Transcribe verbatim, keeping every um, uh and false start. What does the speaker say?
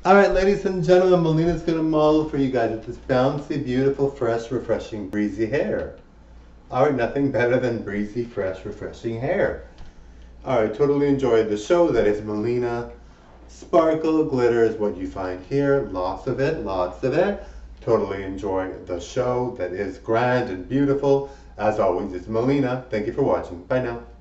Alright, ladies and gentlemen, Melina's going to model for you guys with this bouncy, beautiful, fresh, refreshing, breezy hair. Alright, nothing better than breezy, fresh, refreshing hair. Alright, totally enjoyed the show. That is Melina. Sparkle, glitter is what you find here. Lots of it, lots of it. Totally enjoy the show. That is grand and beautiful. As always, it's Melina. Thank you for watching. Bye now.